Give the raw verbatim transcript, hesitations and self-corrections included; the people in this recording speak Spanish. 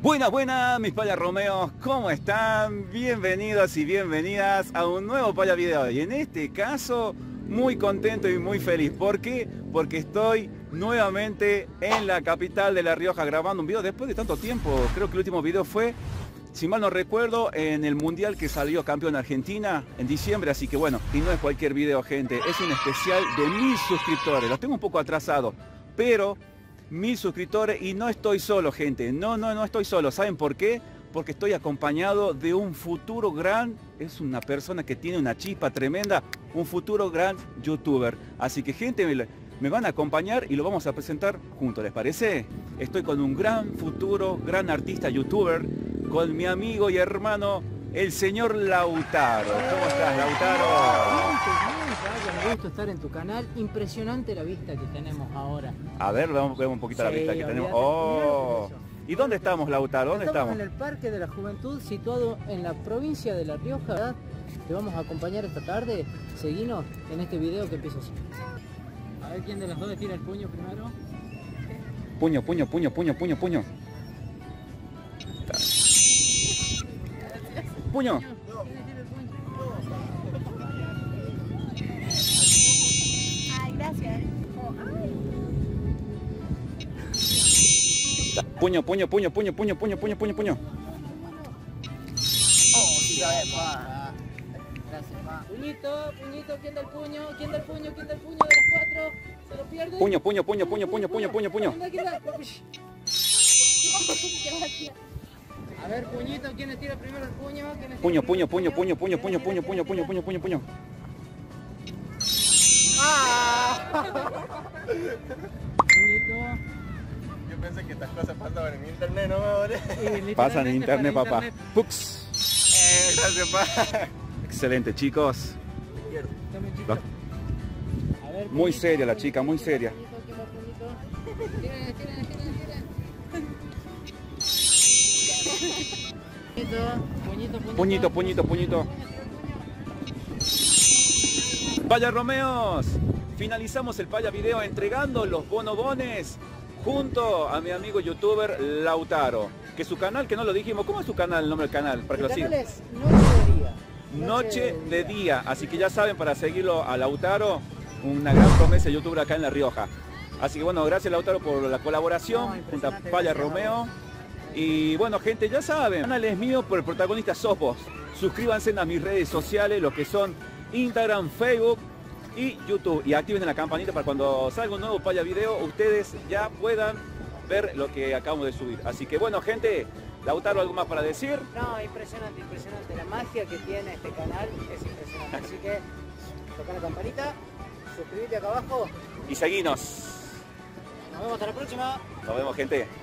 Buenas, buenas, mis payas Romeos, ¿cómo están? Bienvenidos y bienvenidas a un nuevo Paya Video. Y en este caso, muy contento y muy feliz. ¿Por qué? Porque estoy nuevamente en la capital de La Rioja grabando un video después de tanto tiempo. Creo que el último video fue, si mal no recuerdo, en el Mundial que salió campeón Argentina en diciembre. Así que bueno, y no es cualquier video, gente. Es un especial de mil suscriptores. Los tengo un poco atrasado, pero... mil suscriptores y no estoy solo, gente. No, no, no estoy solo. ¿Saben por qué? Porque estoy acompañado de un futuro gran... Es una persona que tiene una chispa tremenda. Un futuro gran youtuber. Así que, gente, me, me van a acompañar y lo vamos a presentar juntos. ¿Les parece? Estoy con un gran futuro, gran artista youtuber. Con mi amigo y hermano, el señor Lautaro. ¿Cómo estás, Lautaro? Un gusto estar en tu canal. Impresionante la vista que tenemos ahora. A ver, vamos a ver un poquito Sí, la vista que tenemos. olvídate. Oh. ¿Y dónde estamos, Lautaro? ¿Dónde estamos? estamos? En el Parque de la Juventud, situado en la provincia de La Rioja, ¿verdad? Te vamos a acompañar esta tarde. Seguinos en este video que empieza así. A ver quién de los dos le tira el puño primero. Puño, puño, puño, puño, puño, puño. Puño. ¿Quién le tira el puño? Ay, gracias. Puño, puño, puño, puño, puño, puño, puño, puño, puño. Oh, sí sabes, pa. Gracias, pa. Puñito, puñito, ¿quién da el puño? ¿Quién da el puño? ¿Quién da el puño de los cuatro? ¿Se lo pierde? Puño, puño, puño, puño, puño, puño, puño, puño. ¿Quién da, quién da? Gracias. A ver, puñito, ¿quién le tira primero el puño? ¿Quién le tira Puño, primero puño, el puño, puño, puño, ¿Quién puño, le puño, tira? puño, puño, puño, puño, puño. ¡Ah! Puñito. Yo pensé que estas cosas pasaban en mi internet, ¿no, madre? Y Pasan en internet, para papá. internet. Pux. Eh, gracias, pa. Excelente, chicos. Dame, chico. A ver, Muy puñito, seria la puñito, chica, muy puñito, seria. puñito, ¿quién va, puñito? Tiren, tiren, tiren, tiren. Puñito, puñito, Puñito, puñito, puñito. Paya Romeos, finalizamos el Paya Video entregando los bonobones junto a mi amigo youtuber Lautaro. Que su canal, que no lo dijimos, ¿cómo es su canal, el nombre del canal? Para que El lo canal sigan. es Noche de Día. Noche de Día, así que ya saben, para seguirlo a Lautaro, una gran promesa de youtuber acá en La Rioja. Así que bueno, gracias Lautaro por la colaboración No, junto a impresionante, Paya gracias, Romeo. Y bueno, gente, ya saben, el canal es mío, pero el protagonista sos vos. Suscríbanse a mis redes sociales, lo que son Instagram, Facebook y YouTube. Y activen la campanita para cuando salga un nuevo Paya Video, ustedes ya puedan ver lo que acabamos de subir. Así que bueno, gente, Lautaro, ¿algo más para decir? No, impresionante, impresionante. La magia que tiene este canal es impresionante. Así que toca la campanita, suscríbete acá abajo. Y seguinos. Nos vemos hasta la próxima. Nos vemos, gente.